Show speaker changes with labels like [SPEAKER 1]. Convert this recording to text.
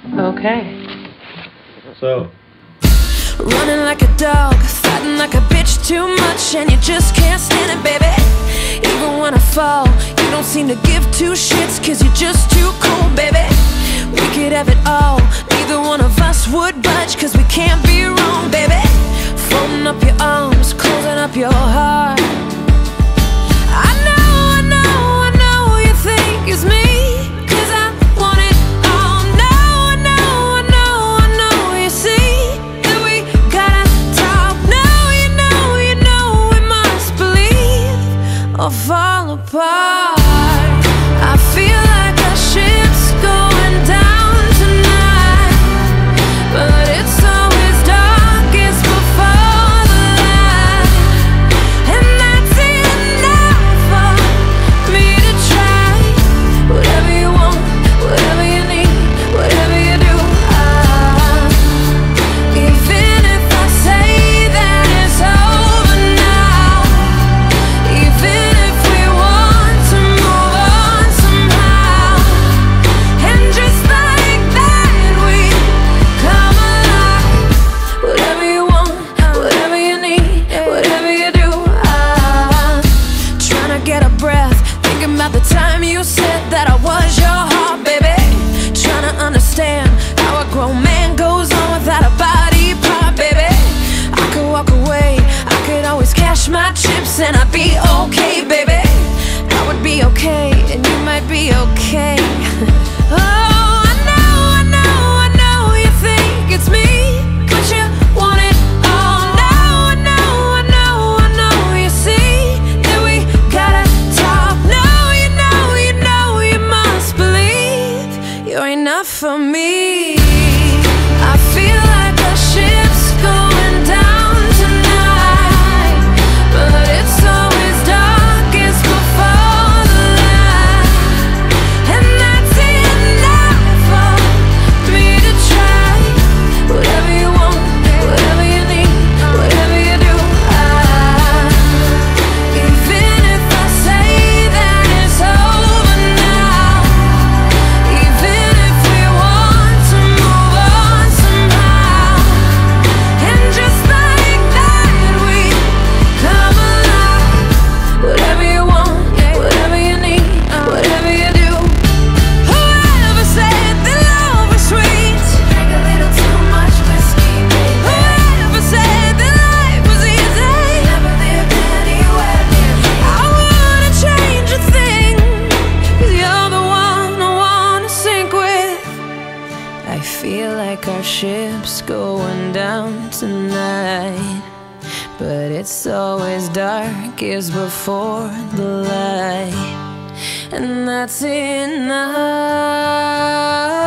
[SPEAKER 1] Okay.
[SPEAKER 2] So.
[SPEAKER 3] Running like a dog, fighting like a bitch too much, and you just can't stand it, baby. Even when I fall, you don't seem to give two shits, cause you're just too cool, baby. We could have it all, neither one of us would budge, cause we can't be wrong, baby. Folding up your arms, closing up your heart. I know you think it's me, cause I want it all. No, I know, you see that we gotta talk. No, you know we must believe or fall apart. I feel like our ship's going down tonight, but it's always darkest before the light, and that's enough for me to try. Whatever you want, whatever you need, whatever you do, even if I say that it's over now, even if we want to move on somehow, and just like that we come alive. Whatever you want, whatever you need, whatever you do, trying to get a breath, thinking about the time you said that I was your heart, baby. Trying to understand how a grown man goes on without a body part, baby. I could walk away, I could always cash my chips, and I'd be okay, baby. I would be okay, and you might be okay. Oh, I know you think it's me, but you want it all. No, I know, you see that we gotta talk. No, you know, you must believe you're enough for me. I feel like the ship's going down tonight, but it's always darkest before the light, and that's enough for me to try. Whatever you want, whatever you need, whatever you do, even if I say that it's over now, even if we want to move on somehow, and just like that we come alive. Whatever you want, whatever you need, whatever you do. Whoever said that love was sweet, drink a little too much whiskey, baby. Whoever said that life was easy, never lived anywhere near me. I wouldn't change a thing, cause you're the one I wanna sink with. I feel like our ship's going down tonight, but it's always darkest before the light, and that's enough.